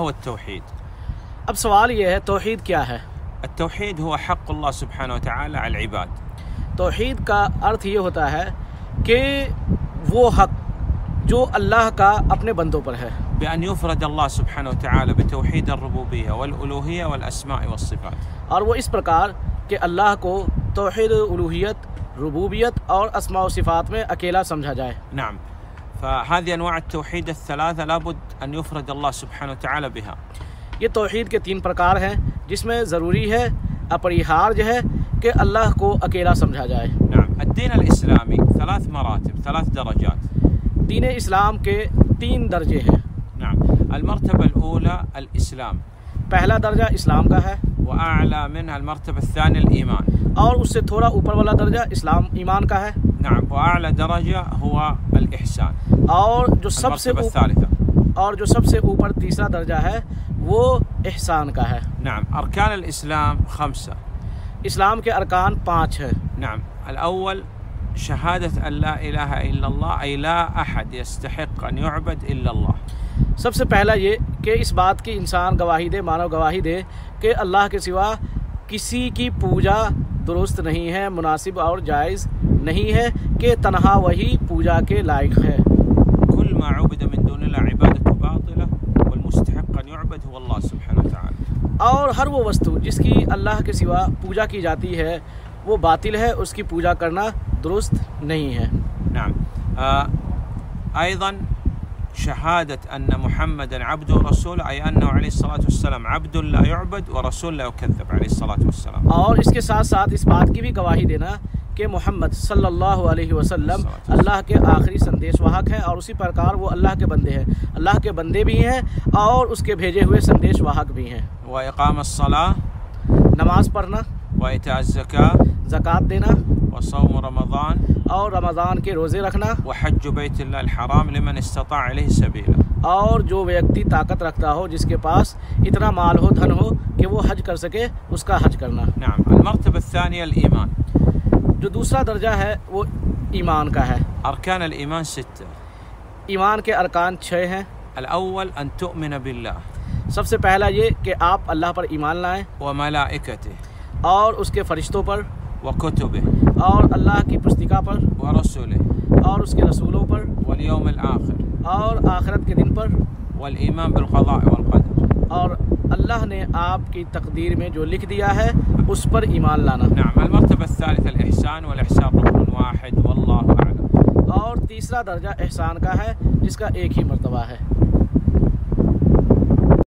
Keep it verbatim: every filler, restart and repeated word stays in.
هو التوحيد. اب سوال یہ ہے توحید کیا ہے؟ التوحيد هو حق الله سبحانه وتعالى على العباد. توحید کا ارتھ یہ ہوتا ہے کہ وہ حق جو اللہ کا اپنے بندوں پر ہے، بأن يفرد الله سبحانه وتعالى بتوحيد الربوبية والألوهية والأسماء والصفات. اور وہ اس پرکار کہ اللہ کو توحید الوہیت، ربوبیت اور اسماء و صفات میں اکیلا سمجھا جائے. نعم. فهذه أنواع التوحيد الثلاثة لابد أن يفرد الله سبحانه وتعالى بها. یہ توحید کے تین پرکار ہیں جس میں ضروری ہے، اپریہار جو ہے کہ اللہ کو اکیلا سمجھا جائے. نعم. الدين الإسلامي ثلاث مراتب، ثلاث درجات. دین اسلام کے تین درجے ہیں. نعم. المرتبة الأولى الإسلام، پہلا درجہ اسلام کا ہے، وأعلى منها المرتبة الثانية الإيمان، اور اس سے تھوڑا اوپر والا درجہ اسلام ایمان کا ہے. نعم. وأعلى درجة هو الإحسان، اور جو سب سے المرتبة اوپر الثالثة. اور جو سب سے اوپر تیسرا درجہ ہے وہ احسان کا ہے. نعم. أركان الإسلام خمسة. اسلام کے ارکان پانچ ہیں. نعم. الأول شهادة أن لا إله إلا الله، أي لا أحد يستحق أن يعبد إلا الله. سب سے پہلا یہ کہ اس بات کی انسان گواہی دے، مانو گواہی دے کہ اللہ کے سوا کسی کی پوجا درست نہیں ہے، مناسب اور جائز نہیں ہے، کہ تنہا وہی پوجا کے لائق ہے. كل ما عبد من دون الله عبادة باطلة، والمستحق أن يعبد هو الله سبحانه وتعالى. اور ہر وہ وستو جس کی اللہ کے سوا پوجا کی جاتی ہے وہ باطل ہے، اس کی پوجا کرنا درست نہیں ہے. نعم. آه أيضا شهادة أن محمدا عبده ورسوله، أي أنه عليه الصلاة والسلام عبد لا يعبد ورسول لا يكذب عليه الصلاة والسلام. اور اس کے ساتھ ساتھ اس بات کی بھی گواہی دینا کہ محمد صلی اللہ علیہ وسلم اللہ کے آخری سندیش واہک ہیں، اور اسی پرکار وہ اللہ کے بندے ہیں، اللہ کے بندے بھی ہیں اور اس کے بھیجے ہوئے سندیش واہک بھی ہیں. وإقام الصلاة، نماز پڑھنا، وإيتاء الزكاة، زکوٰۃ دینا، وصوم رمضان، اور رمضان کے روزے رکھنا، وحج بيت الله الحرام لمن استطاع إليه سبيلا. اور جو ویکتی طاقت رکھتا ہو، جس کے پاس اتنا مال ہو، دھن ہو کہ وہ حج کر سکے، اس کا حج کرنا. نعم. المرتبة الثانية الإيمان. جو دوسرا درجہ ہے وہ ایمان کا ہے. أركان الإيمان ستة. ایمان کے ارکان چھ ہیں. الأول أن تؤمن بالله، سب سے پہلا یہ کہ آپ اللہ پر ایمان لائیں وملائكته، اور اس کے فرشتوں پر، وكتبه، اور اللہ کی پستکا پر، ورسله، اور اس کے رسولوں پر، واليوم الآخر، اور آخرت کے دن پر، والإيمان بالقضاء والقدر. اور اللہ نے آپ کی تقدیر میں جو لکھ دیا ہے اس پر ایمان لانا. نعم. المرتبة الثالثة الإحسان، والإحسان ركن واحد والله أعلم. اور تیسرا درجہ احسان کا ہے جس کا ایک ہی مرتبہ ہے.